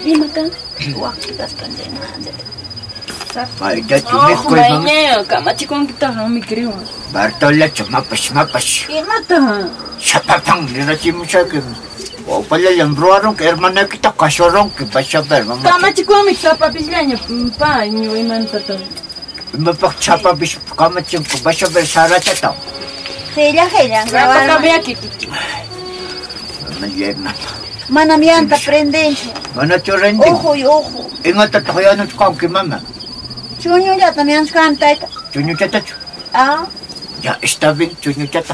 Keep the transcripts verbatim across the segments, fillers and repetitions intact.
Imata? Waktikas kanjena. Ay, dati Oh, may koy kumain mga... niya. Kamachikong kita ha, may kriyo. Bartolot, mapas, mapas. Imata? Sa papang nirasi mo sa akin. O pala lang, bro, ka hermana kita, kasorong kita sa perma. Kamachikong may sapapis niya pa, niyo iman sa to. Mapaksapa bis, kamachikong ba sa bersara sa to? Hela, hela. Rapa kami akit. Malema. Manamianta prendenche. Mana chorending. Ojo y ojo. Ingat at ako yan at kong mama. Chunyo ya también canta. Chunyo chata. Ah. Ya, está bien, chunyo chata.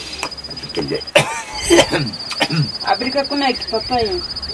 Abrika kuna iki papaya.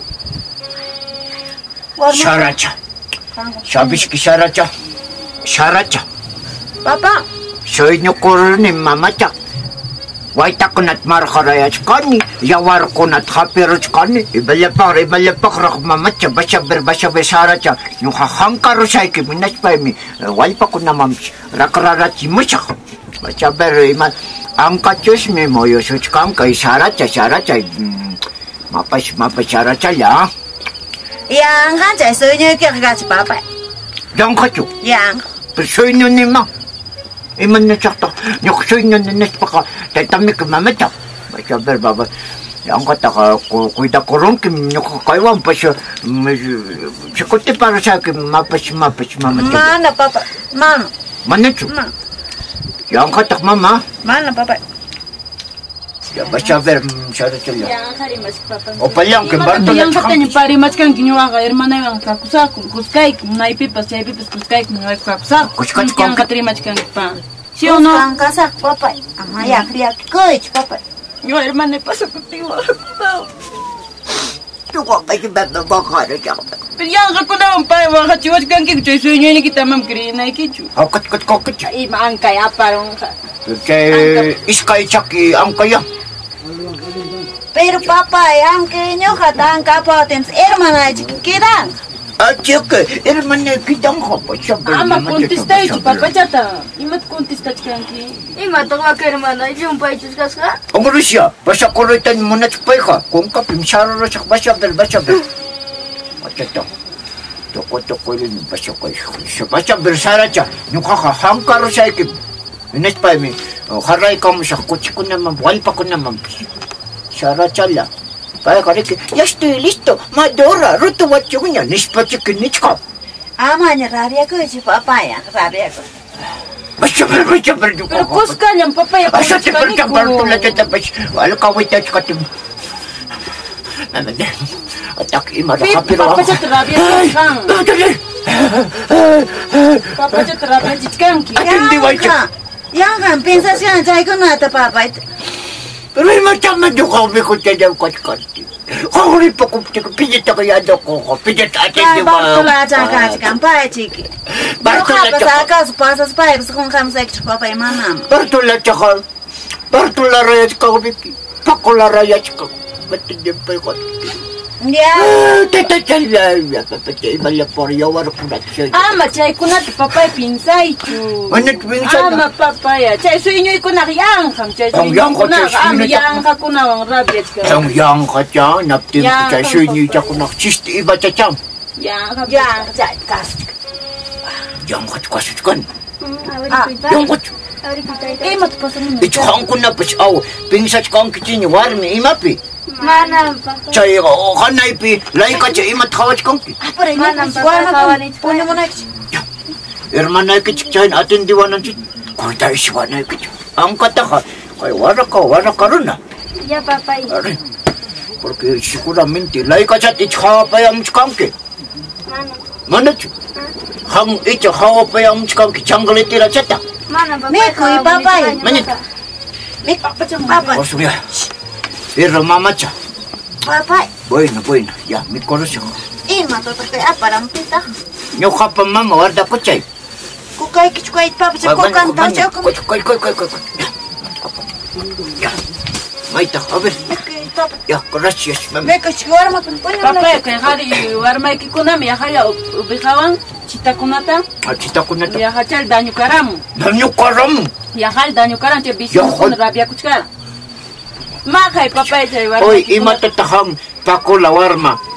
Sharacha. Sabis ki Sharacha. Sharacha. Papa. Soy nyo kurunin mamacha. Waita kunat markarayas kani. Yawar kunat hapirus kani. Ibalapak, ibalapak rak mamacha. Basaber, basaber Sharacha. Yung hahangkaro sa iki. Minas pa imi. Walpa ko na mamish. Rakararachi musak. Basaber, iman. Ang katyos mi mo yusut kam kay Sharacha, Sharacha. Mapas, mapas Sharacha ya. Yang han在水牛给他去八百。 Yang kacho. Yang. Soy nyo ni ma. Iman na sakto. Yung soy nyo ni nes pa ka. Tatami ka mamata. Basaber, baba. Yang kata ka, kuida kurong kim nyo kakaiwan pa siya. Sikuti para sa akin, mapas, mapas, mamata. Mana papa? Mana? Manatso. Mana? Yang kata mama. Mana papa? Ya basaber, Sharacha ya. Yang harimas papa. O palang, kimbarto na Yang kata ni parimas kan kinyuwa ka hermana yang kakusak kuskay nai pipas ya pipas kuskay nai kakusak. Kuskay Yang katrimas kan pa. Si ono? Ang kasak papa. Ama ya kriya koich papa. Yo hermana pasa contigo. Tuwa kayo ba na baka na siya. Pero yang ka kuna ang pa wa kachiwas kan ki choy suyo ni kita mam kri nai kichu. Au kat kat kat kat. Ai maang kaya parong ka. Kaya iskay chaki ang kaya. Pero papa, yang que nyo katang kapotems hermana chiquita. Ah, chike, hermana kitang ko siya. Ama contesta ichu papa chata. Imat contesta kan ki. Ima tanga ka hermana, yung pa ichuskas ka? Ang Rusya, basta kurutan mo na chupay ka. Kung ka pimsaro na siya, basabel, basabel. Matata. Toko-toko rin, basta ko siya. Basabel, Sharacha. Yung kakahangkaro sa ikip. Inas pa mi, haray ka mo siya. Kutsi ko naman, walpa ko naman. Sharacha la. Kaya ka rin, ya estoy listo. Madora, ruto wat yung niya. Nispachikin nichka. Ama niya rabia koich papa ya, rabia ko. Basabel, basabel. Pero kuska niyang papaya Asa ti pertambar tulad sa tapos. Wala ka wait at katim. Atak imara ka pero. Papa chata rabia kang. Papa chata rabia chikan ki. Hindi wait. Yang kan piensa siya jay ko na ta papa. Pero matama do ka mi ko tada kat kat. Kung rin pa ko pijit ka yado ko ko pijit atin di ba. Bartula jaka kan pa chiki. Bartula sa ka pasas pa ibs kung kam sa ikch papa mama. Bartula chaka. Bartula rayat ka biki. Pakula rayat ka. Matindi pa ko. Ya. Tata chala ya papa te bala por yo war ko nat siya. Ama chay kuna ti papay pinsay chu. Ano pinsan? Ama papaya. Chay so inyo kuna yang kam chay so Ang inyo yang ko, kuna chay, am sino yang ka kuna wang rabiet ka. Ang yang ka siya, naptim ko Yang siya, ka, sunyi siya papa. ko nakchist iba siya siya. Yang ka Yang jay kas. Yang ka kasut kan. Ah, Yang ka Eh mat pasan mo. ito kang ko na pas aw, pingsat kang kitini warmi imapi. Mana papa? Chay o kanay pi, lay ka siya imat kawat kang ki. Apare Mana ni papa wala kawan ko. itu? Punya mo na ikch. Hermana ki chay atin diwanan si. Kurta isiwa na ki. Ang kata ka, kay wala ka, wala ka rin na. Ya papa. Ari. Porque seguramente lay ka siya itcha pa yung kang ki. Mana? Manat. Hang itcha hawa pa yung kang ki jungle tira siya. Mana papa? Meko, y papa, y Manit. Mik papa chang papa. O suya. Pero mama siya. Papa. Bueno, bueno, ya, mi corazón. Ima to to kaya parang pita. Yo kapa mama, warda ko chay. Kukay kich kay papa cha ko kan ta cha ko. Koy, koy, koy, koy, koy. Ya. Maita, a ver. Papa. Ya, gracias, mami. Meko chwar ma kun punya mo. Papaya kay hari warmay ki kuna mi haya ubihawan chita kunata. Achita ko na to. Ya hachal danyo karam. Danyo karam. Ya hal danyo karam che bisi Ya, kun hal. rabia kuchkara. Ma kay papaya chay warmay. Oy, ima tatahang pako lawarma.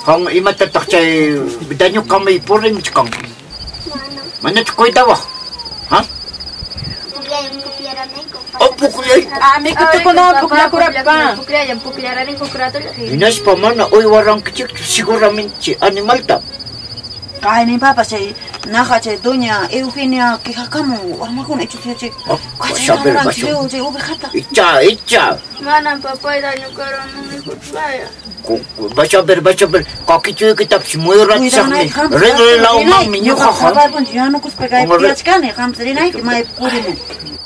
Kung imatatak chay, bidanyo kamay purim chikang. Manam. Manat ko'y dawa. Ha? Pukliayan, pukliaran ko. O, pukulay. Ah, may kuto ko na, pukla kurap pa. Pukliayan, pukliaran ko kurato. Inas pa man na, uy, warang kichik, siguramente animal ta. Kaya ni Papa say, naka say, Doña Eugenia, kikakamu, warma ko na ito siya, say, Oh, kasi sabi orang ba siya? siya, say, ubekata. Icha, icha. Manam, papay, danyo karon ng ikutlaya. Basa ber, basa ber. Kakichuy kitap si Moirat sa kami. Ring-rilaw mang minyo ka ka. Sabay po, siya ano kus pagay Ang piyats ka ni, kam sa rinay, may puri mo.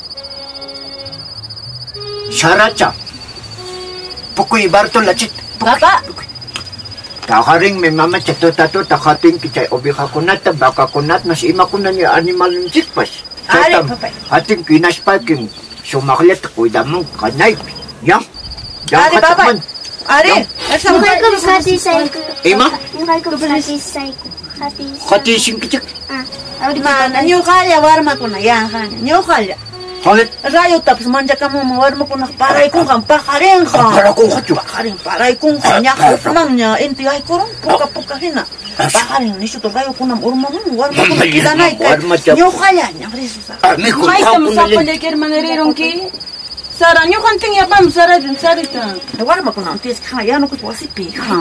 Saracha. Pukoy Bartol lachit. Papa, Takaring may mama chato tato takating kichay obi kakunat baka kunat mas ima kunan ni animal ng jikpas. Ari, papay. Ating kinas paking sumaklit ko damong kanay. Yang. Yang Ari, papay. katakman. Ari, asa mo Yung kay ko katisay ko. Ima? Yung kay ko katisay ko. Katisay. Katising kichik. Ah, awdi mana, nyo kalya, warma ko na, yan kanya, nyo kalya. Halit. Rayo tapos manja ka mo, warma ko na, paray kong kang pakarin ka. Para kong kacho. Pakarin, paray kong kanya, kapnam niya, inti ay kurong, puka-puka hina. Pakarin, niso to kayo kunam, urma mo, warma ko na, kidanay ka. Warma siya. Nyo kalya, nyo riso sa. Ami kung May saan ko kamusa nalin. pala kay manarerong ki. Sara, nyo kanting yabam, sara din, sarita. Warma ko na, antis ka, yan ako po si Pika.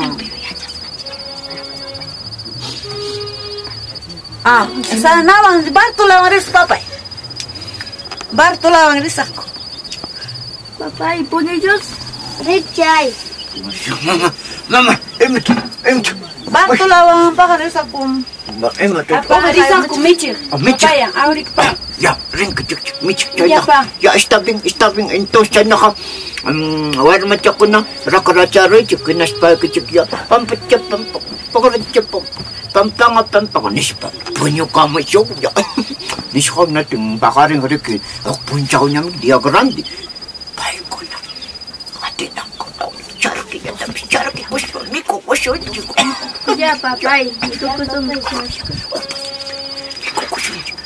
Ah, sa nawang, Bartola ang ris, papay. Bartola ang ris ako. Papay, punya Diyos. Ripchay. Mama, mama, imit, imit. Bartola ang pakaris ako. Imit. Apa, risa ko, michir. Oh, michir. Papaya, awrik pa. Ya, ring kecik cik micik Ya, caya. pa. Ya, istabing istabing into sana ka. Um, war macam ko na rakaracha rin cik kinas pa kecik ya. Pampacap pampak pakaracap pampanga pampang nispa. Punyo kama siya ya. Niskom natin bakaring riki. Ak puncaw niya dia grande. Pai ko na. Ati na ko. Charki ya tapi charki waso miko waso cik. Ya, papay. Ito ko tumay ko. Miko waso cik.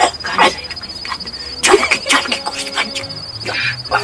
Charki charki ko spanje. Ya.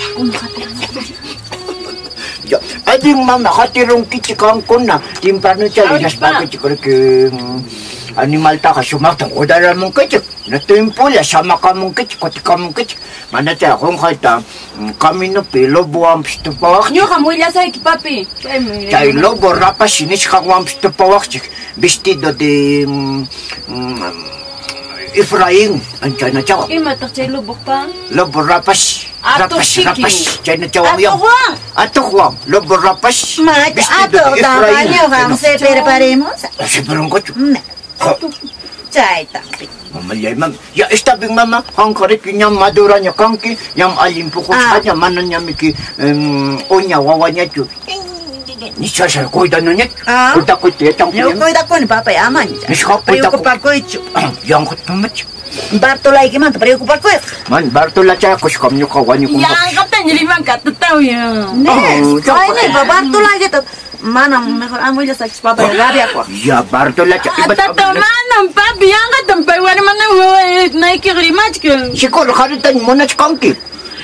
Ya, ading mama katirong kicikang ko na. Timpano siya, Awit inas pa. pa kicik animal ta ka sumakta. Udara mong kicik. Natuimpula, sama ka mong kicik, kuti ka mong kicik. Mana siya, kung kata, kami na pilo buwang pisto pawak. Nyo kamuila sa iki, papi. Chay lobo rapas, sinis ka buwang pisto pawak. Vestido de um, um, Efraín. Ang chay na siya. Imatak chay lubok pa. Lobo rapas. Ato Rapas, siki. rapas. Chay na siya yung. Huwag! Ato huwang. Lobo rapas. Mate, vestido ato, de tama Efraín. niyo, kang se preparemos. Kasi parang ko. Ne, chay tapi. Mamalay, ma'am. Ya, istabing mama, kang karik niya madura niya kangki, yang alimpukos Ah. kanya, manan niya miki, um, onya, wawa niya tu. Nisya siya, kuida na niya. Ah. Kuida ko tiya, tang Nyo kuya. ko da ko ni papay aman. Niska, kuida ko. Preocupar ko ito. Yang ko tumat. Bartola iki man, preocupar ko ito. Man, Bartola siya, kuskam niyo kawan niyo kumpak. Yang kata nyelimang katataw yan. Ne, Oh, ay siya- ne, ba Bartola gitu. Mana mejor amo ya sa papay gabi ako. Ya, Bartola siya. Iba't Atatamanang papi, yang katampay, wala man na naikikrimach ka. siguro, karitan mo na si kangki.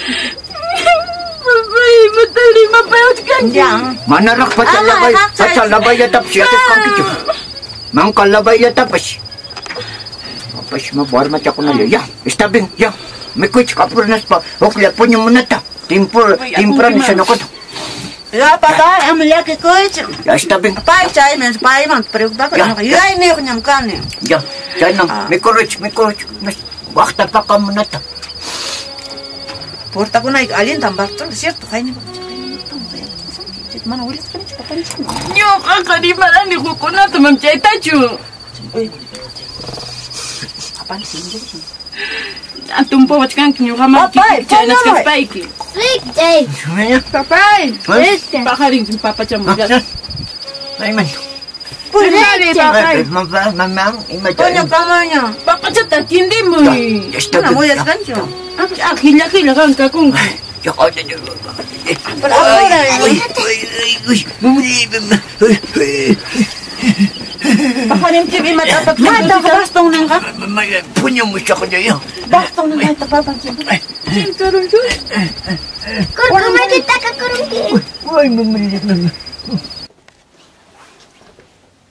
Papay, matali mapayot ka. Yang. Manarak pa sa Ah, labay. ah, Pa sa labay yatap siya, si kangki siya. Mang kalabay yatapas. Apas mabuar macam ko na liya. Ya, istabing, ya. May kuits kapurnas pa. Okla po niyo muna ta. Timpur, timpran siya na ko. Ya papay amo ya ke ko ito. Ya, istabing. Pai chay men pai man preocupar ko. Ya, Ya ne ko nyam kan ne. Ya, dyan na. May courage, may courage. Mas, wakta pa ka muna ta. Porta ko na alin tam Bartola, cierto, kay ni. Mana ulit ka ni papay. Nyo kakarimalan ni kukuna tumam chay tacho. Kapan sih? Antum po wach kang kinyo kamag Papay, chay nas papay. kaspay ki. Ripchay. Sumaya. Papay, Ripchay. pakaring si papa chay mo. Ay, man. Pulsari, papay. Ay, mama, mamang, ima Tonya kamanya. Papa chay tatindi mo eh. Ya, Mana mo ya istabing. kan yo. Ah, kila-kila kang kakung. Ya, kaya niyo. Pero ahora Ay, ay, ay, ay, bumili, bumili. Pakaring chay matapat Mata ka bastong nang ka. Mamaya, punya mo siya kanya yan. Bastong nang ka papa chay. Karon ko. Kung kumay kita ka kurungki. Ay, mamali, mamali.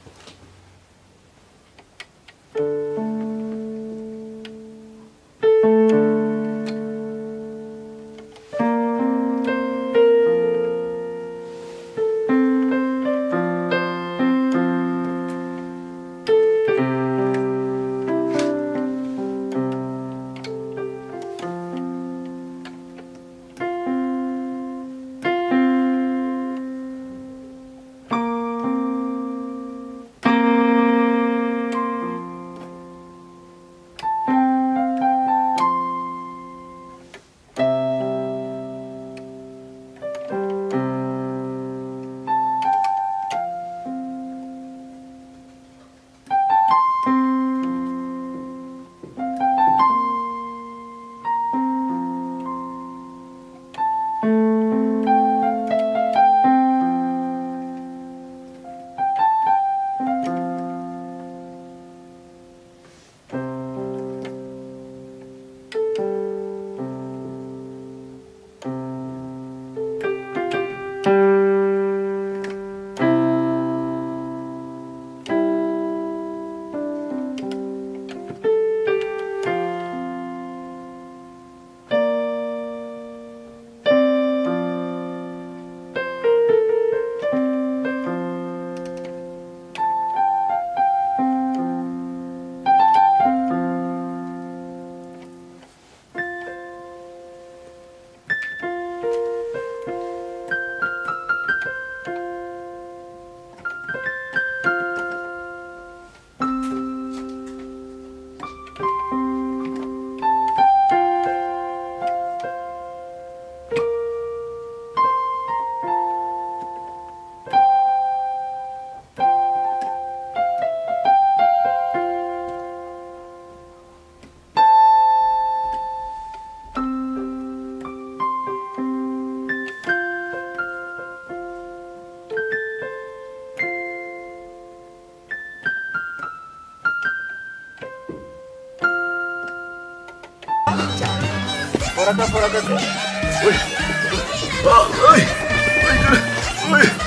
por acá, por acá. Uy. Uy. Uy. Uy.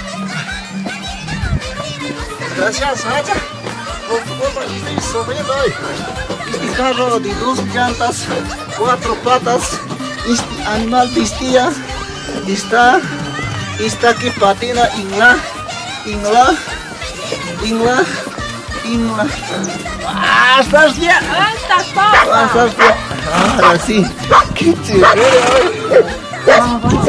Gracias, Sacha, por tu compra. Estoy sonriendo hoy. Este carro de dos llantas, cuatro patas, este animal bestia está, está que patina inla, inla, inla, inla. ¡Hasta el día! ¡Hasta papá! ¡Hasta el día! Ahora sí. ¡Qué chévere hoy! Vamos, vamos.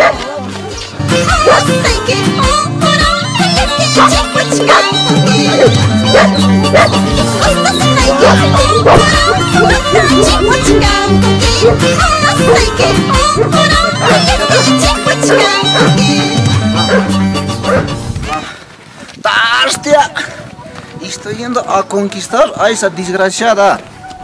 ¡Hostia! Estoy yendo a conquistar a esa desgraciada.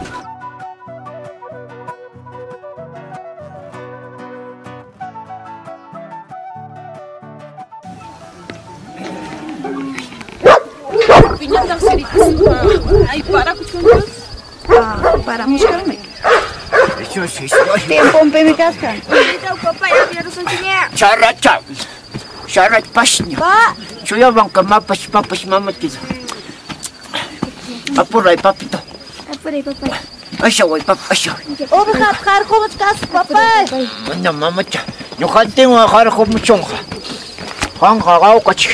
Ay, para kuchungus. Ah, para muskarme. Eso sí, sí. Tiempo en mi casca. Ikaw, papa, yung sa niya. Characha. Charat pasnya. Pa! Suya bang kamapas papas mama kita. Apuray papito. Apuray, papa. Asyaway pap asyaw. Oh, behat, kar ko mas kas, papa. Mana mama cha. Nyukante mo akara ko muchong ka. Hang kakaw kachi.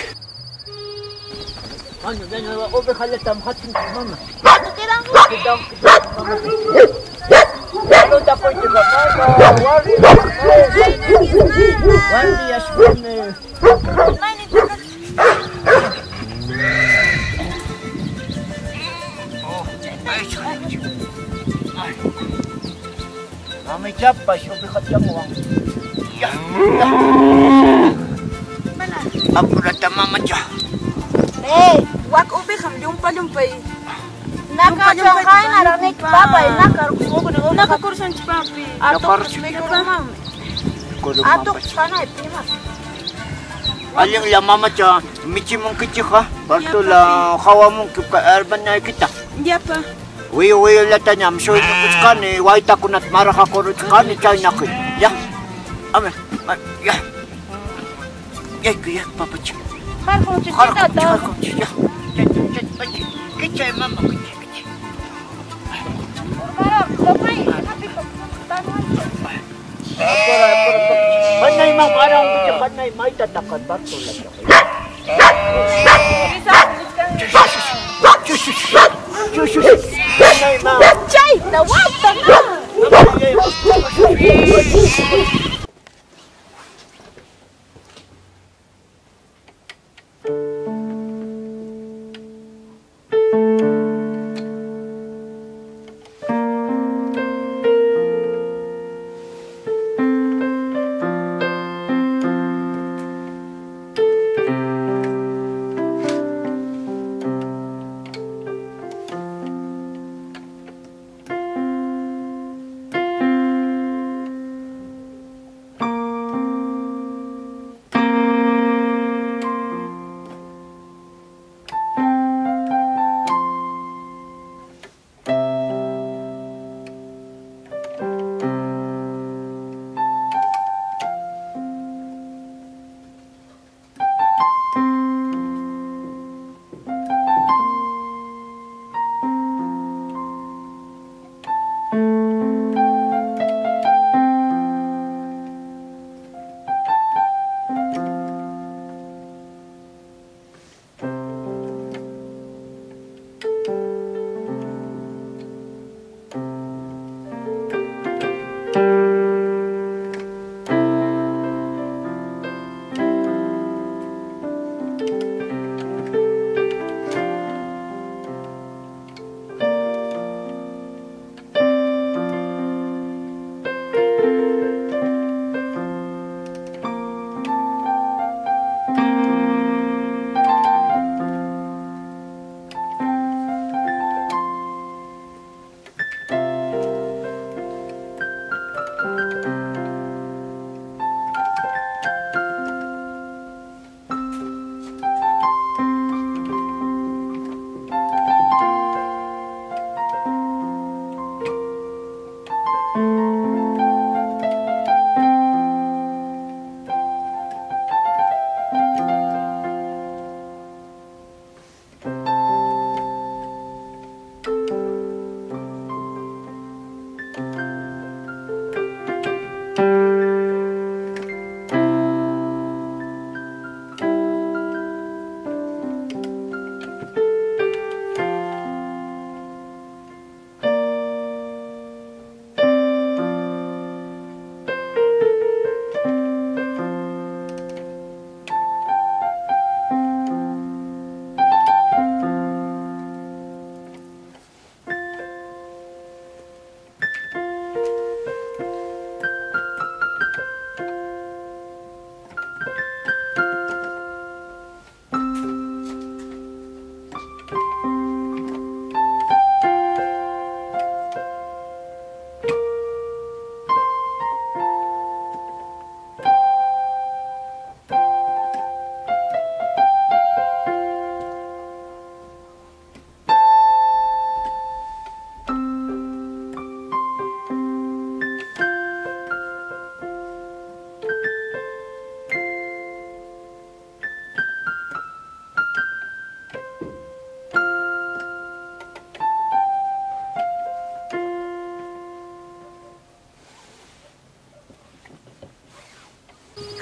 Ano ganyan ba obe halatam hatin mama. Ano kirang ko? Kidang mama. Ano dapat juga mama. Wari. Wari asmane. Mami chapa, sobi kacang uang. Ya. Apa rata mama cha? Eh, Wak ubi kam lumpa-lumpay. nakachangay narinig papa, nakarkuko na ulo. Nakakursan si papi. Atok, may kurumam. Atok, sana ipimas. Aling la mama cha, michi mong kichi ka. Barto la kawa mong ka urban na kita. Hindi pa. Uy uy la tanyam so ikut kani, waita kunat maraka korut kani chay nakit. Ya. Ame. Ya. Ya kuya papa cha. Karko, Karko chikita to. karko ya. Kichay mama kichi kichi. Marap, kapay, happy ko. Tanong. Apura apura. Kanay mang parang kichi kanay may tatakan barto la cha. Kanay mang. Chay, nawag na.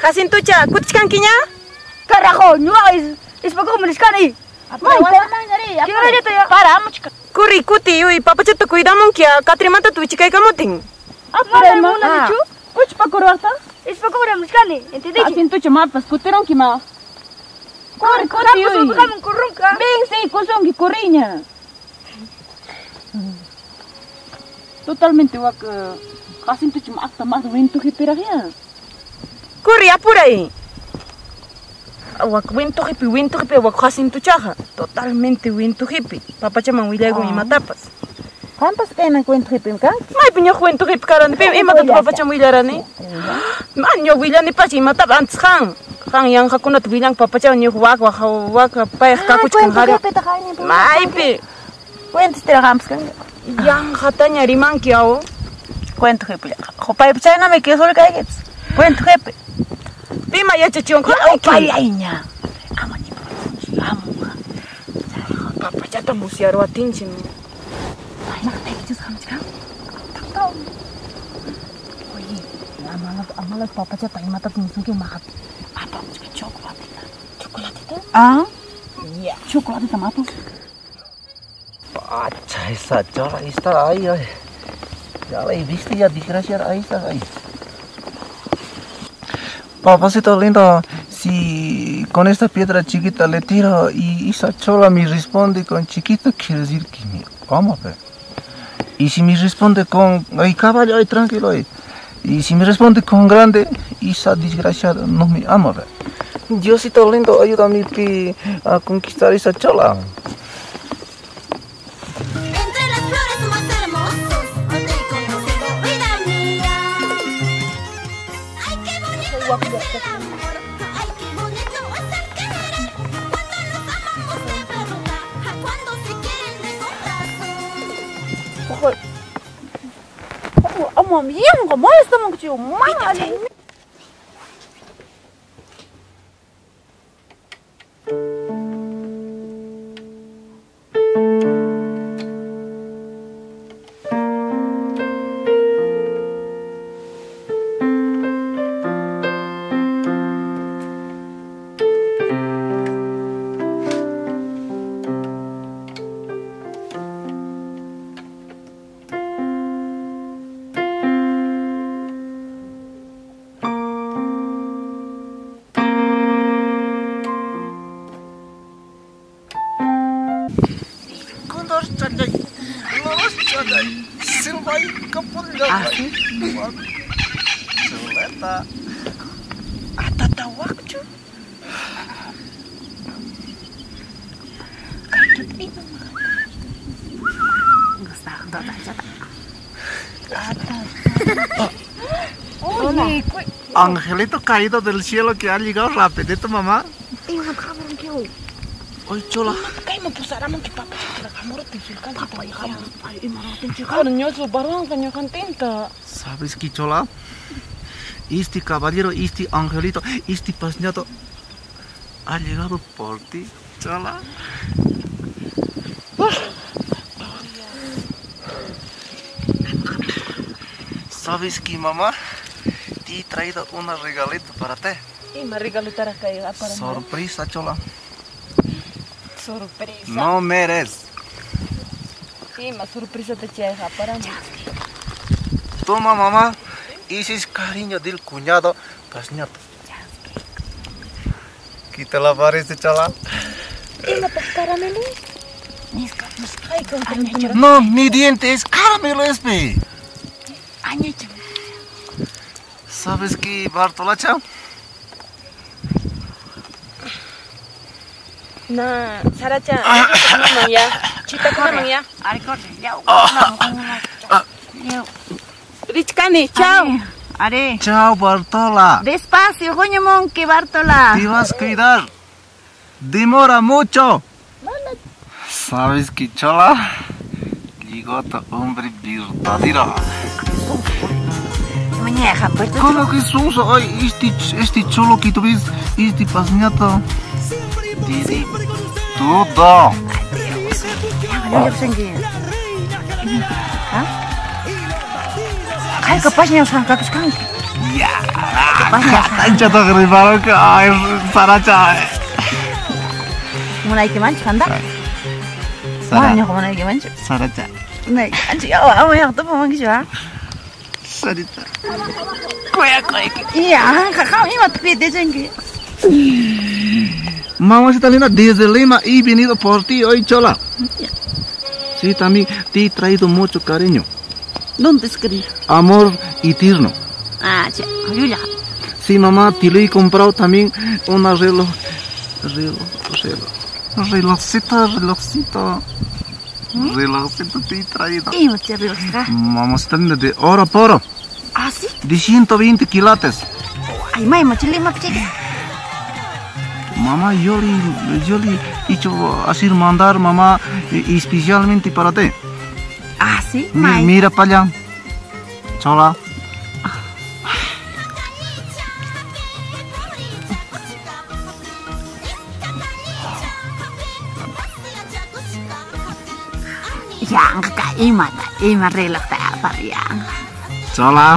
Jacintucha, ¿cutiscanquiña? Carajo, no es. Es para comer escani. ¿Qué hora ya te ya? Para, mucha. Curry, cuti, uy, papachata cuidamos que a Catrimata tu chica y camotín. Apura, ma. Ah. Uch pa corota? Es para comer escani, ¿entendés? Jacintucha, mapas, cuteron que ma. Corre, corre, uy. Ven, sí, cosón que corriña. Totalmente wak. Jacintucha, ma hasta más wento que peragia. Curry, apura ahí. Wak wento hippie, wento hippie, wak Jacintuchaja. Totalmente wento hippie. Papachaman willago y matapas. ¿Cuántas caen cuento hippie, ¿ca? May piño cuento hippie carane, pe e mata papacham willarane. Man yo willani pachi matap antes han. Han yang hakunat willang papacham yo wak wak wak pa kakuch kan hari. May pe. Cuentos te hagamos kan. Yang hatanya riman kiao. Cuento hippie. Jopai pachana me que solo cae. Cuento hippie. Pima ya chachion ko ay kayanya. Amo ni amo. Papa chata musiaro atinchen. Ay, nak tay kitus kam chika. Takto. Oye, amala amala papa chata imata tinsun ke mahat. Apa chika chocolate. Chocolate. Ah? Ya, chocolate tomato. Pacha esa chola está ahí, ay. Ya la he visto ya desgracia ahí está ahí. Papacito lindo, si con esta piedra chiquita le tiro y esa chola me responde con chiquita, quiere decir que me ama, pe. Y si me responde con, ay caballo, ay tranquilo, ay. Y si me responde con grande, esa desgraciada no me ama, pe. Diosito lindo, ayúdame pe, a conquistar esa chola. Entre las flores más hermosos, hoy te he conocido, vida mía. Ay, qué bonito es el amor, ay, qué bonito es el querer. Cuando nos amamos se pregunta, ¿a cuándo se quieren de corazón? 어머, 미안한 거 뭐였어, 먹지? 엄마야, 아니. Angelito caído del cielo que ha llegado rapidito, mamá. Oye, chola. ¿Sabes qué, chola? Este caballero, este angelito, este pasñato ha llegado por ti, chola. ¿Sabes qué, mamá? Te he traído una regalito para ti. Y me regalito para para sorpresa, chola. Sorpresa. No mereces. Sí, más sorpresa te cheja para mí. Toma, mamá. Ese es cariño del cuñado pasñato. ¿Qué te la parece, chola? ¿Y no te caramelo? No, mi diente es caramelo, es pe. ¿Sabes qué, Bartolacha? Nah, Saracha, no ya. Chita con ya. Richcani, chao. Are. Chao, Bartola. Despacio, coño monkey, Bartola. Te vas a cuidar. Demora mucho. ¿Sabes qué, chola? Llegó tu hombre verdadero. ¿Cómo que suso? Ay, este, este cholo que tú ves, este pasñato. Didi, todo. Ay, capaz no son capaz que Ya. Ancha to ribaro ka ay Saracha. Mulai ke manch kanda? Mana ko mulai ke manch? Saracha. Nai, anchi awa awa yang tu pemang kisah. Sarita. Koya koya. Iya, kakak ini mati pede jengki. Mamacita linda, desde Lima he venido por ti hoy, Chola. Sí, también te he traído mucho cariño. ¿Dónde escribí? Amor eterno. Ah, ya, Julia. Sí, mamá, te le he comprado también un reloj. Reloj, reloj. Relojcito, relojcito. Relojcito te he traído. ¿Y usted reloj? Mamacita linda, de oro por oro. ¿Ah, sí? De ciento veinte quilates. Ay, mai, machile, machile. Mamá, yo le, yo le he hecho así mandar, mamá, especialmente para ti. Ah, sí, Mi- mai. Mira para allá. Chola. Yang kakak ima tak, ima reloj tak apa yang. Chola.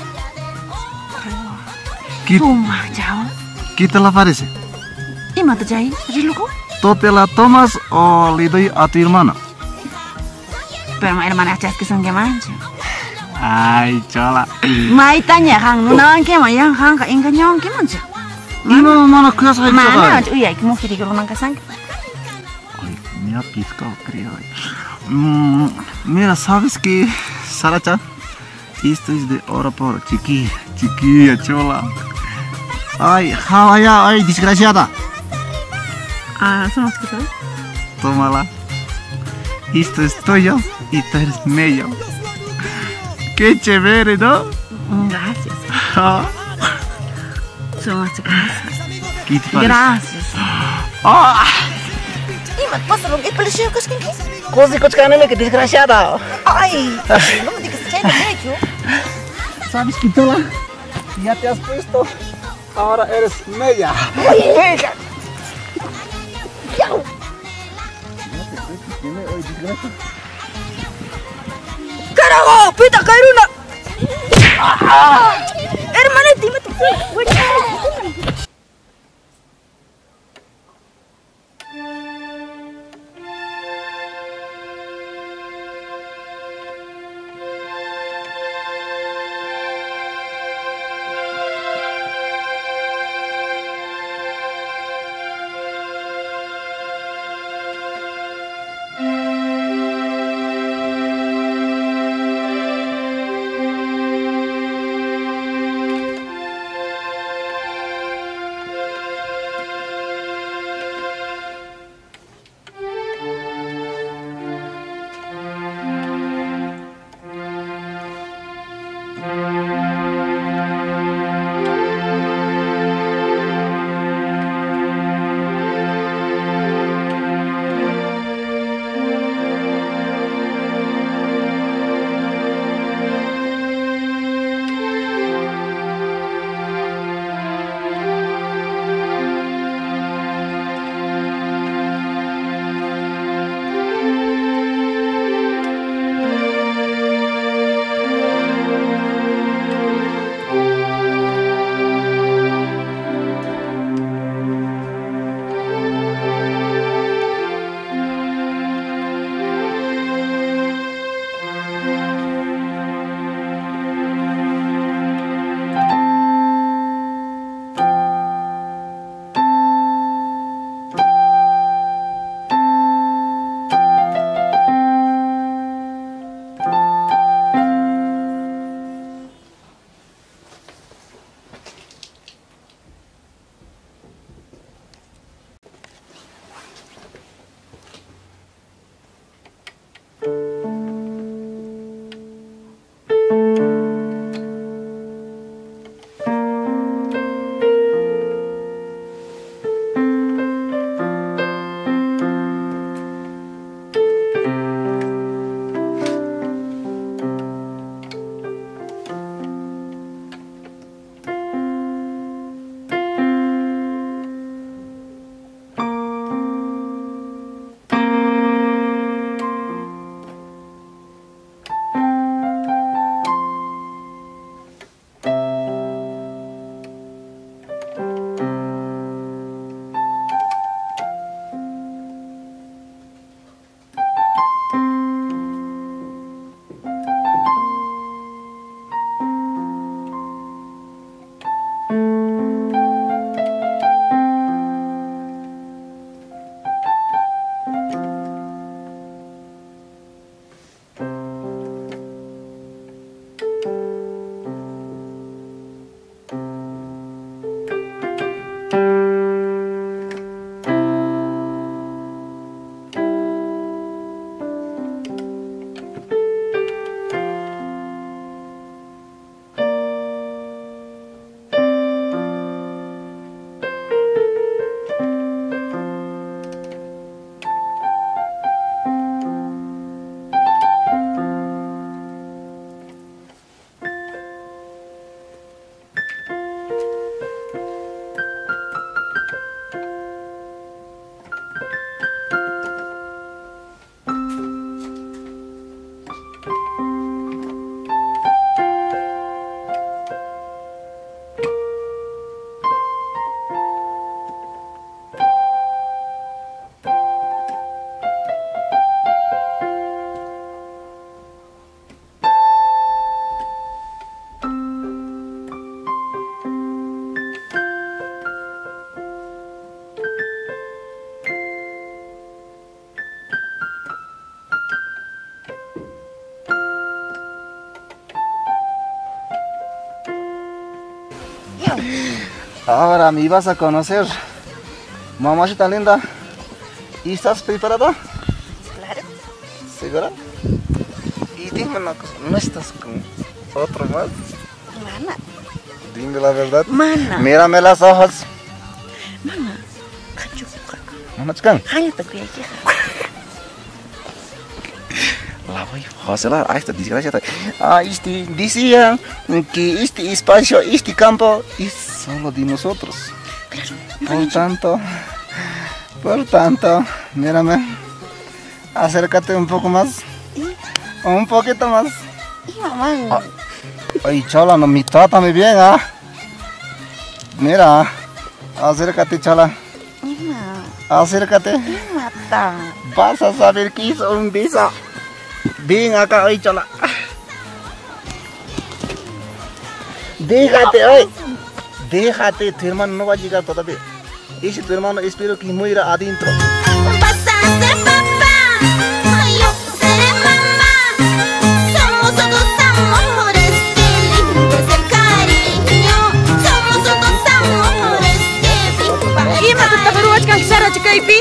¿Qué, Toma, jauh. ¿Qué te la parece? Ima tu jai, reloj. ¿Tú te la tomas o le doy a tu hermana? Pero mai hermana achas que son que mancho. Ay, Chola. Mai tanya hang, nuna ke mai yang hang ka inga nyong ke mancho. Ima mana kuasa Mana? Uy, ay, como que digo nang kasang. Me ha picado, creo. Mm, mira, ¿sabes qué, Saracha? Esto es de oro por chiquilla, chiquilla, Chola. Ay, vaya, ay, desgraciada. Ah, somos que sabes. Tómala. Esto es tuyo y tú eres mío. Qué chévere, ¿no? Gracias. Ah, Somos que gracias. ¿qué te parece? Gracias. Ah, Ima, pasa lo que pareció que es que cosa que canela, que desgraciada. ay, no me digas que de hecho. ¿Sabes qué, Chola? Ya te has puesto. Ahora eres mella. Oye, carajo, pita cairuna. Hermana, dime tu. Ahora me ibas a conocer. Mamacita linda. ¿Y estás preparada? Claro. ¿Segura? Y dime una cosa, ¿no estás con otro más? Mana. Dime la verdad. Mana. Mírame los ojos. Mana. Cacho. Mana chican. Hanya te cuida aquí. La voy a hacer a esta desgraciada. Ah, este, decía que este espacio, este campo es solo de nosotros. Claro. Por tanto, por tanto, mírame. Acércate un poco más. Un poquito más. Y mamá. Ah, ay, chola, no me trátame bien, ¿ah? Mira, acércate, chola. Acércate. Mata. Vas a saber que es un beso. Ven acá, ay, chola. Déjate, ay. Déjate, tu hermano no va a llegar todavía. Ese tu hermano espero que muera adentro. Vas a ser papá, yo seré mamá. Somos dos amores, qué lindo es el cariño. Somos dos amores, qué lindo. Ima tu tak ruwat kang sara chikaipi?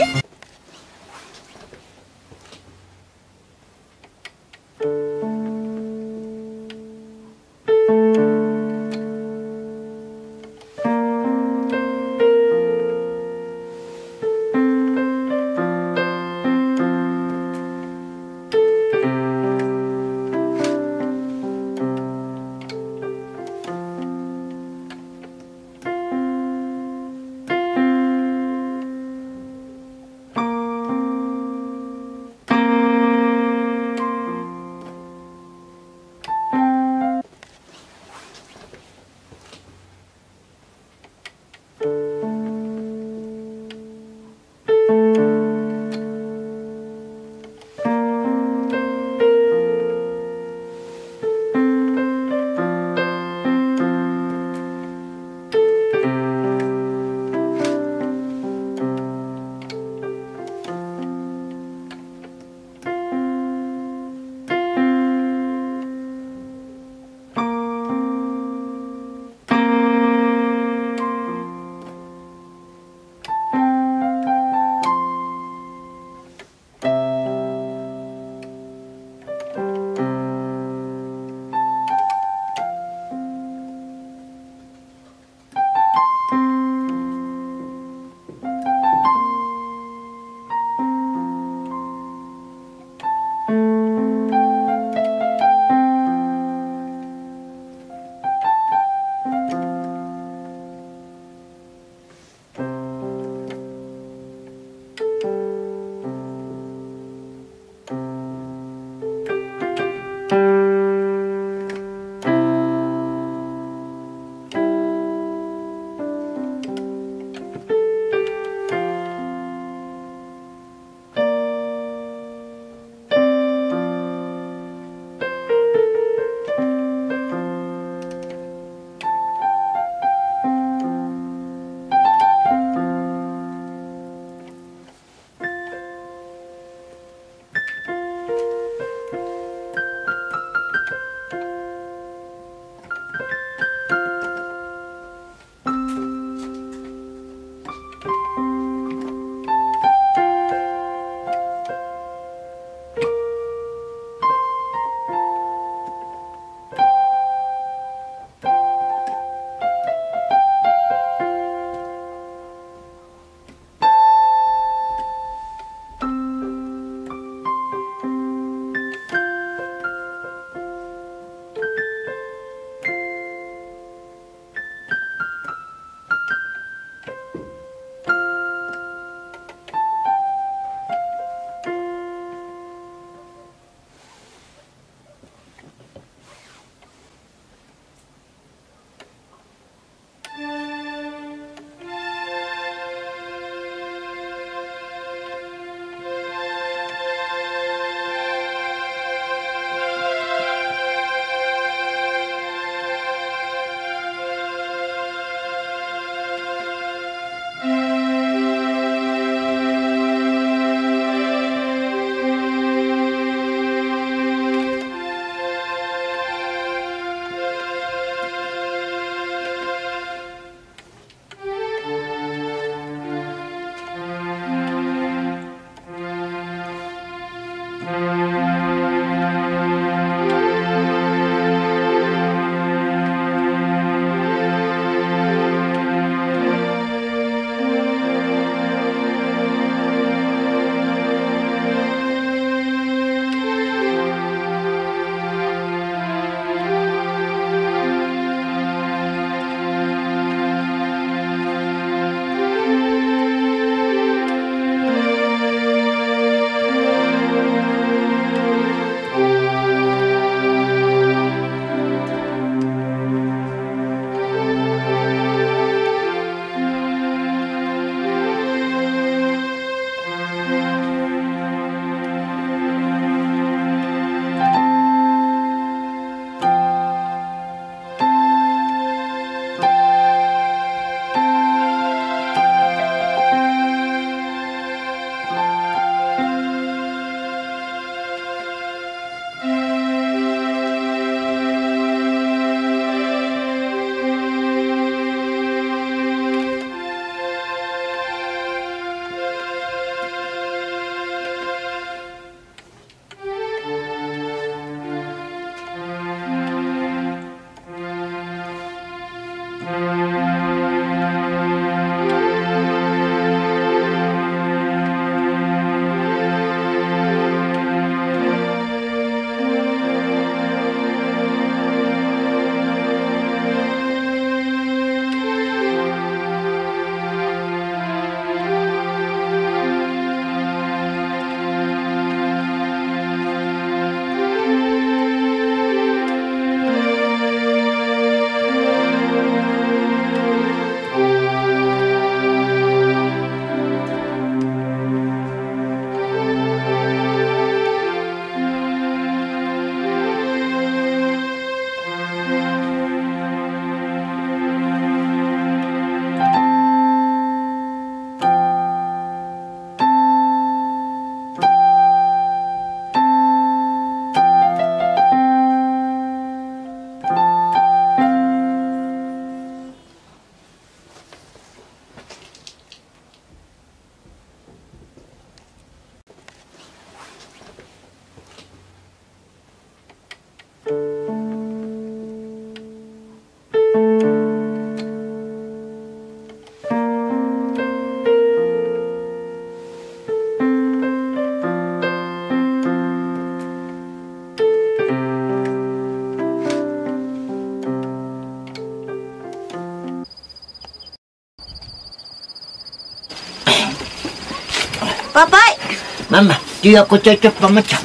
Papay! Mama, di ako cocok pamacam.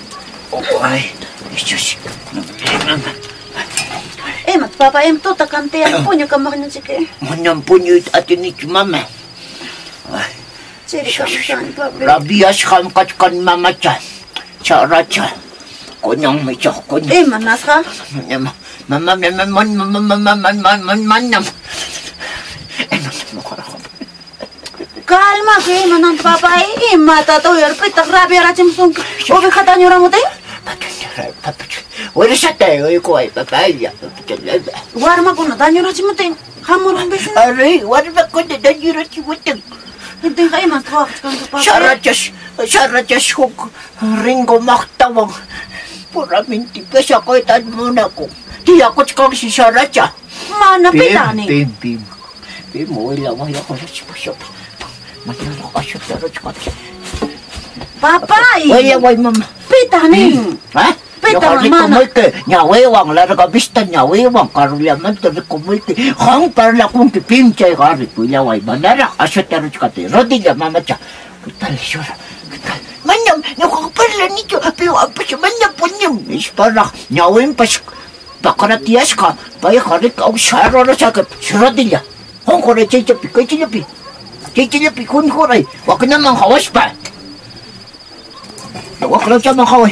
Oh, ay, Diyos. Mama. Eh, mat papa em to takante ang punyo ka makinan sige. Manang punyo at atin ni mama. Ay, Siri ka masan papa. rabias kam katkan mama chan. Cara chan. Konyang may chan, konyang. Eh, manas ka? Mama, mama, mama, man, mama, mama, man, man, man, man, man, Eh, mama, mama, Kalma ke manan papa eh mata to yer pitak rabi racim sung. Obi kata nyura mute? Wala siya tayo, ko ay papaya. War ma kuno danyo racim mute. Hamur besin. Aray, wala ba ko na danyo racim mute? Hindi ka iman tuwa kan papa. Sarajas, sarajas hug ringo maktawang. Pura minti pa siya ko itan muna ko. Di ako kang si Saraja. Mana pitani? Bim, bim, bim. Mo ila mo ako sa siya. Masyado ka siya pero tsaka. Papa eh. Wala, wala, mama. Pitani. Ha? Pita Yung mana? kumulke, nyawewang, larga bista nyawewang, karulyaman tabi kumulke, hang parla kung kipimchay kari, pulaway, manara, asya taro chikate, rodilla mamacha, kital syura, kital, manyam, nakakaparla nito, pero apa siya, manyam punyam, ispara, nyawin pas, bakaratias ka, bayi kari ka, og syaro na sa kip, rodilla, hong kore chichapi, kay chichapi, chichapi, kun kore, wak naman kawas pa, wak lang siya makaway.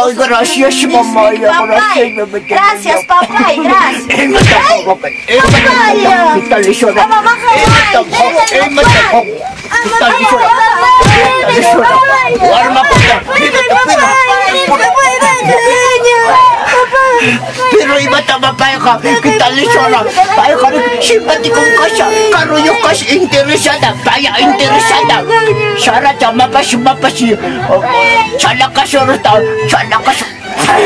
Ay, gracias, mamá. Papay. Gracias, papay, gracias. Eh, mata ko, papay. Eh, mata ko. Kita lisura. Eh, mata ko. Eh, mata ko. Kita lisura. Kita lisura. Warma ko na. Kita tapira. Pero iba tama payo ka. Kita lisura. Payo ka rin. Simpati kong kasya. Karuyo kas interesada. Paya interesada. Sara ta mapas mapas. Chala ka surut tau. Chala ka surut.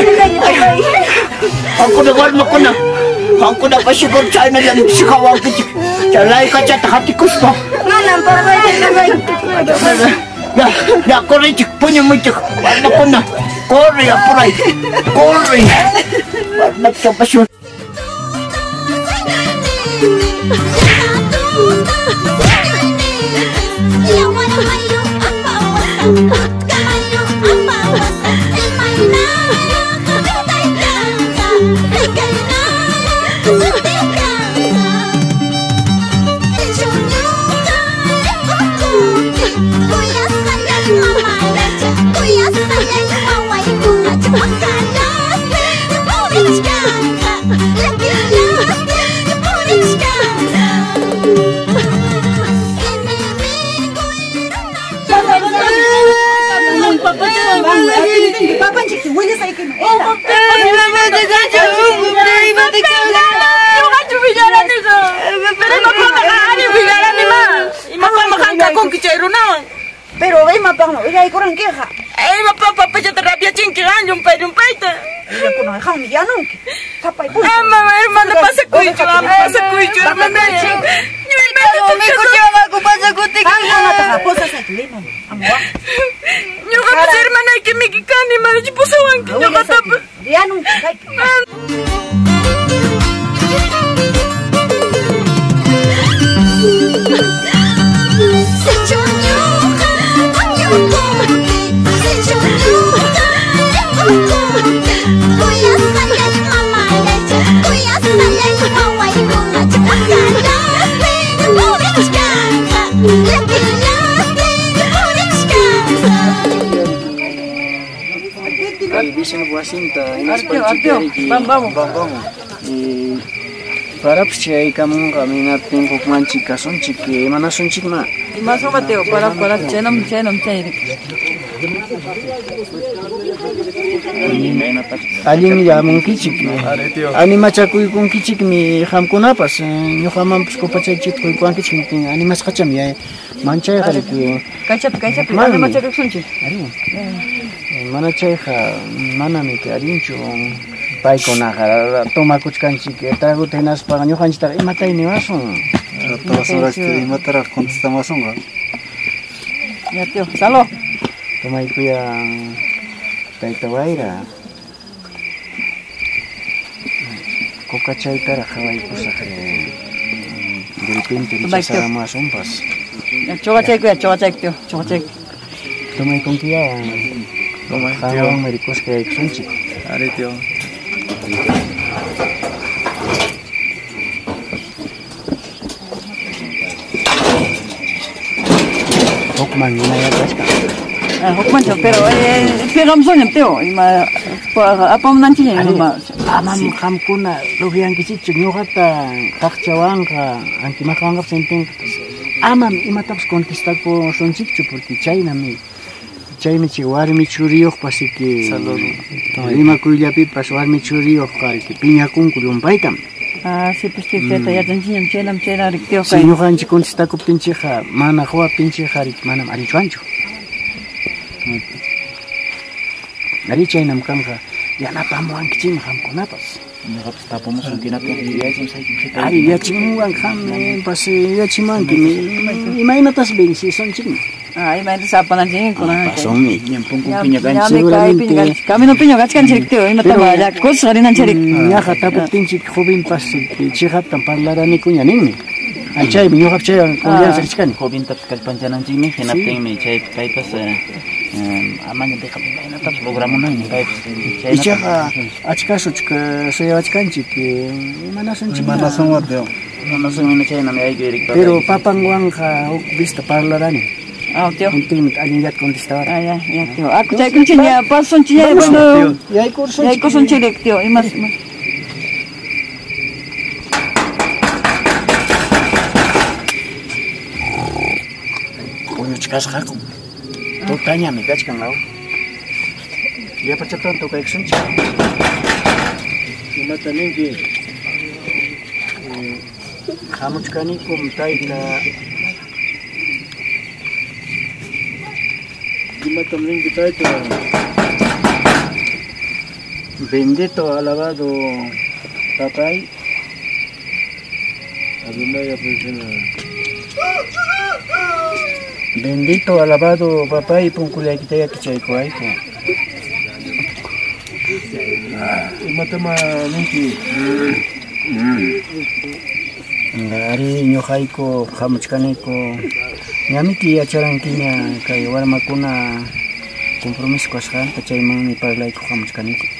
Aku na warma ko na. Aku na pasigod China yan. Sikawang kicik. Chalay ka chat hati kuspa. Nganan, papay. Ya, ya, corre, chico, puño muy chico. Warna ko na. Corre, apuray. Corre. Warna ka pasyon. Pero ve mapang no, ila ikuran keha. Eh, mapa papa ya terapia cingkiran jumpai jumpai ta. Ila kuno hang ni ya nung. Sapai pun. Ama hermana pasa kuicho, pasa kuicho hermana. Me kuchaba ku pasa kutik. Ana ta posa sa tulima. Amwa. Nyuga pasa hermana que me kikani mala chipuso wanki nyuga tapa. Ya nung kai. Bisa buat cinta, ini seperti ini. Vamos, vamos, vamos. Para percaya kamu kami ngatin kok manci kason ciki, mana son cik ma? Mas apa teo para para cenam cenam cairik. Alin ya mungkin ciki. Ani macam kui kong cik mi ham kunapas, nyo hamam psko pacai cik kui kuang cik mi ani mas kacam ya mancai kali kui. Kacap kacap mana macam son cik. Mana cai ha mana mi ke alin chung. Pai kona ha toma kuch kanchi ke trago tenas para nyo kanchi tar imata ini masung. Todas horas que imata contestamos un gol. Ya tío, salo. Toma iku ya taita waira. Koka chai tara hawai kusakre. De repente dice más un pas. Ya choga chai ku ya choga chai tío, choga chai. Toma iku kia. Toma tío, merikos ke iksunchi. Are tío. Hokman ina ya kaska. Ah, hokman cho pero eh pegam sonya teo, ima apa nanti ya ima. Amam kam kuna lohiang kisi cunyo kata kakcawang ka anti makanggap senteng. Amam imataps contesta ko sonchik porque China mi. China chi warmi churiok pasiki. Lima kuya pipas warmi churiok kari ki piña kun kulum paitam. Ah, sí, pues que te ya tanchim chenam chena rikteo kai. Sinyo kan chi contesta ko pinche ha mana khwa pinche hari manam ari chuancho. Ari China kam ka ya na pamuan kichim ham konapas. Nggak tapos mungkin natin iya sih saya. Ari ya chimuan kam pas ya chiman ki imay natas ben si son chim. Ah, ima itu siapa nanti ko na. Pasong mi nyempung pinya kan seguramente. Kami no pinya kan rikteo, ima tama ya kos hari nan cherik. Ya kata pinche khobin pas chi khatam parlarani kunya ning. Anchai mi yohap chay kunya serchkan. Khobin taps kalpanchanan chimi hinapting mi chay paipas amanya de kami na taps programo na ni paipas. Icha achka suchka soya achkanchi ki mana son chima. Mana son wadeo. Mana son mina chay na mi ay girik. Pero papangwang ka vista parlarani. Ah, tío. Unting alingat contestador. Ah, ya, ya, tío. Aku cai kuncinya, pas son cinya bueno. Ya ikut son. Ya ikut son cilek, tío. Imas. Punya cikas aku. Tuh tanya mi kaj kan lau. Dia percetan tuh kayak sunci. Cuma tanya ke. Kamu cikani kum taika. Cuma también que taika. Bendito alabado papai. Abimaya persona. Bendito alabado papai pungkulay kita ya kicay ko ay ko. Imatama niki. Ngari nyohay ko kamuchkani ko. Nyamiki acharan kinya kay warma kuna kompromis ko sa kacay mang ipaglay ko kamuchkani ko.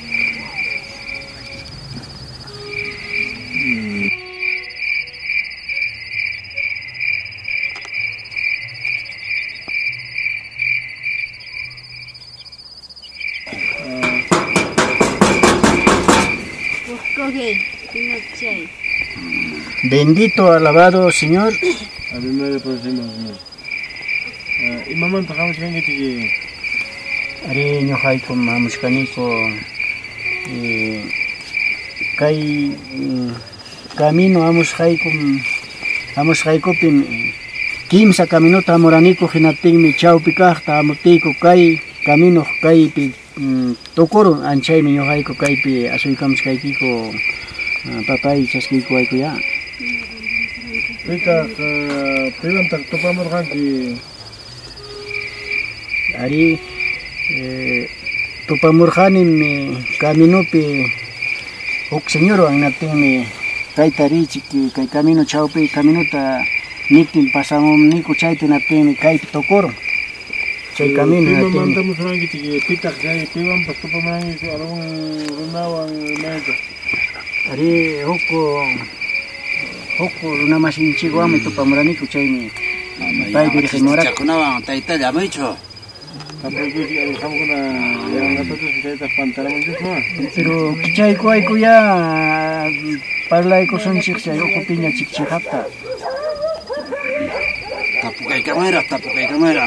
Bendito, alabado Señor. A mí me parecemos. Y mamá, empezamos con que Ari nyohay ko mamushkani ko kay camino amos hay ko amos hay ko pin kim sa camino tamorani ko hinating mi chau pikah tamuti ko kay camino kay pi tokoro anchay mi nyohay ko kay pi asoy kam kay ko papay chaski ko ay ko ya. Ita pilan tak topamor ki Ari tupamurhanin mi camino pi ok señor ang nating mi kay tari chiki kay camino chaupi camino ta nitin pasamom ni kuchay tinating mi kay tokoro chay camino natin natin mandamos rangi tiki pitak kay piwan pas tupamrangi ko along runawang mega ari hoko hoko runa masin chigo ami tupamurani kuchay mi kay diri semora Chakunawang taita llamacho. Tapos ko di alam ko na yang ato to sa ta pantara mo dito. pero kichay ko ay kuya parlay ko son chik sa ko pinya chik chik hapta Tapukay kamera, tapukay kamera.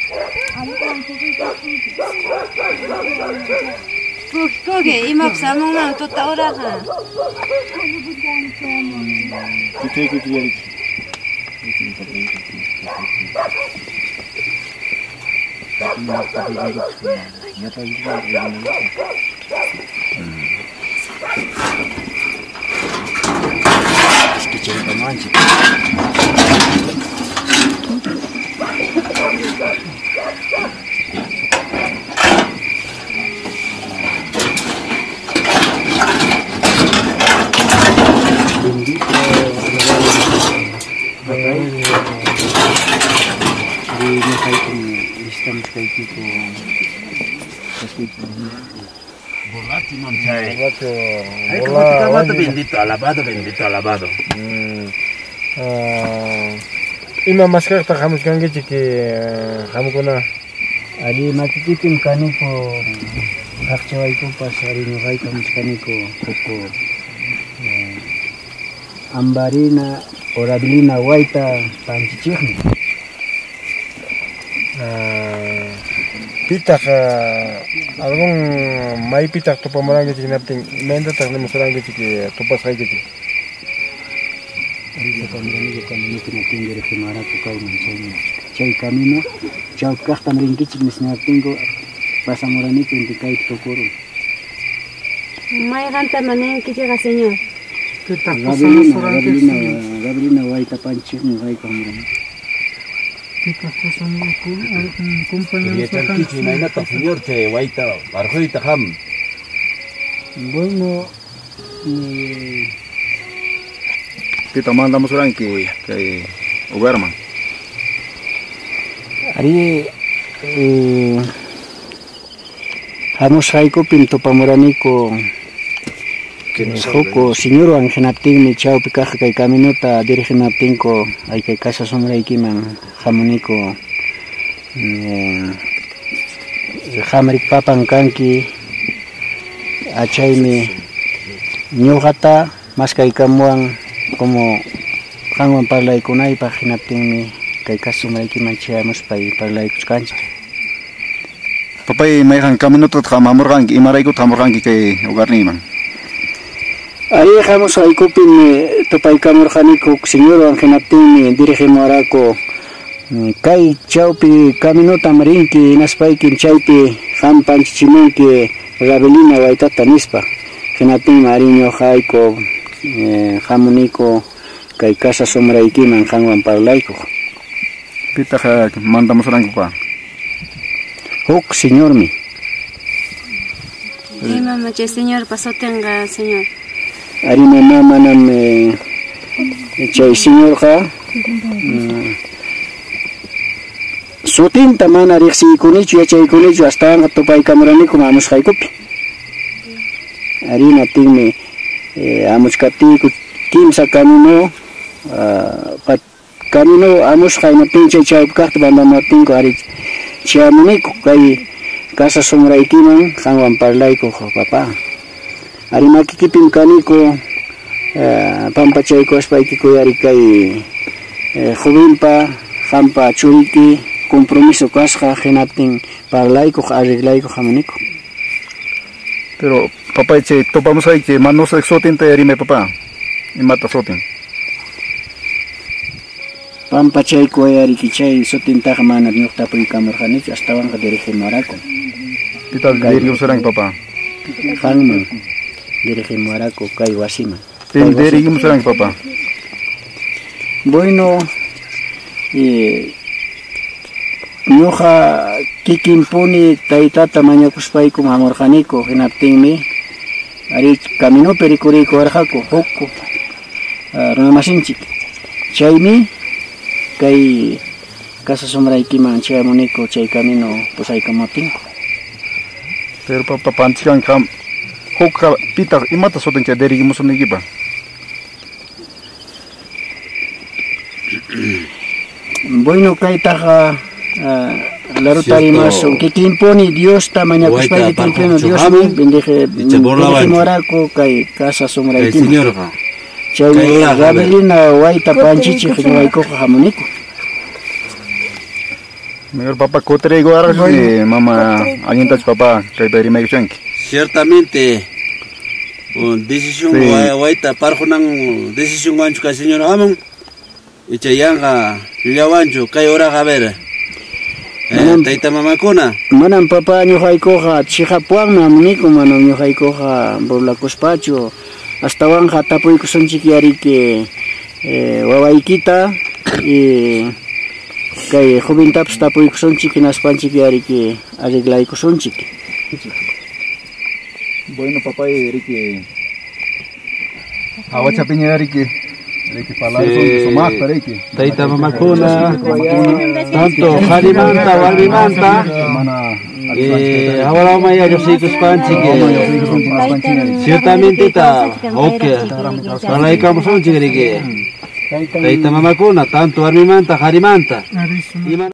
Koge, ima psamong nang tota ora ka. Kita ikut dia. Tapi nak tapi ikut. Ya tak ikut. kichay ka man chik bendito bagay di nyohay ko listam kay kiko kasi Volati non c'è. Wato. Ay, como te llamas bendito, alabado, bendito, alabado. Ah, ima maskak tak kamu sekarang gitu ki kamu kena. ali matititim kani ko hakchaway ko pas ari nyohay kami kani ko koko ambarina orabilina waita panchichihni Pitak algún mai pitak tu pemerang gitu nating menda tak nemu serang gitu ki tupas kai gitu. Ari ko kami ni ko kami ni tingere kimara ko kai manchay chay camino chau kahta mringkichik misna tingo pasamorani pinti kai tokoro May kanta manen kichika señor. Pitak Gabriela Gabriela Gabriela waita panchihni kai kamran pitak pasang ko kumpanya Y esta kichi na inata señor te waita, barjoita ham. bueno eh Kita mandamos orang ke ke Ugarman. Ari eh hamos haiko pinto pamorani ko Hoko señor ang hinapting ni chao pikah kay camino ta diri hinapting ko ay kay kasa sombra ikiman hamoni ko Hamrik papan kanki achaymi ñuqata maskaykamuwan como qanwan parlaykunaypaq hinaptinmi kay kasumraykiman chayamuspay parlaykuchkanchik. Papay mayhan caminota hamamurqanki imaraykuta hamurqanki kay hogarniyman. Ari hamusqaykupin tupaykamurqaniku señorwan hinaptinmi dirigimuwaraqku kay chawpi caminota rinki naspaykin chaypi hampanchichimunki Rabelina waytata nispa hinaptinmi ari ñuqayku hamuniku kay casa sombraykiman qanwan parlaykuq. Pitaq mandamusranku pa? Huk señormi. Ima mache señor pasotenga señor. Ari mamá manam chay señorqa sutinta mana riqsiykunichu yachaykunichu astawan tupaykamuraniku hamusqaykupi. Ari naptinmi hamuchkaptiyku kimsa camino camino hamusqa hinaptin chay chaypi kaqta bandamaptinku ari chayamuniku kay casa sombraykiman qanwan parlaykuq papa. Ari makikipim kaniku pampachayku aspaykiku ari kay jovenpa qampa churiki compromiso kasqa hinaptin parlaykuq arreglaykuq hamuniku. Pero papá chay topamusayki manosaq sutinta yarime papa. Imata sutin. Pampachayku ayariki chay sutintaqa mana ñuqtapuykamurqanichu astawanqa dirigimuwaraqku. Pita dirigimusaranki papa? Qanman dirigimuwaraqku kay wasiman. Pim dirigimusaranki papa? Bueno, eh, ñuqa kikinpuni taytata mañakuspayku hamurqaniku hinaptinmi ari caminopi rikuriykuwarqaku huk runamasinchik. Chaymi kay casa sombraykiman chayamuniku chay camino pusaykamaptinku. Pero papa panchkan kam huk pita imata sutin chay dirigimusunaykipa? Bueno, kaytaqa larutarimasun kikinpuni Dios ta mañakuspayki templeno Dios mi bendeje bendejimuwaraqku kay casa sombraykiman. Chay Rabelina wayta panchichiq ñuqaykuqa hamuniku. Mejor papá kutirayku araqni mama allintachu papá kay rimaykuchanki. Ciertamente un decisión wayta parjunan decisión wanchu kay señor hamun ichayanga llawanchu kay horaqa ver. Tayta mamakuna manan papá ñuqaykuqa chiqapuwanmi hamuniku manam ñuqaykuqa burlakuspachu. Astawanja tapuykusunchik yariki wawaykita y kay jovintapas tapuykusunchik hinaspanchik yariki arreglaykusunchik. Bueno papá yariki awachapiña yariki yariki palabras sumaqta yariki tayta mamakuna tanto harimanta warmimanta ahora vamos a ir a ciertamente está ok para ahí como son chigrique ahí está mamakuna tanto armimanta harimanta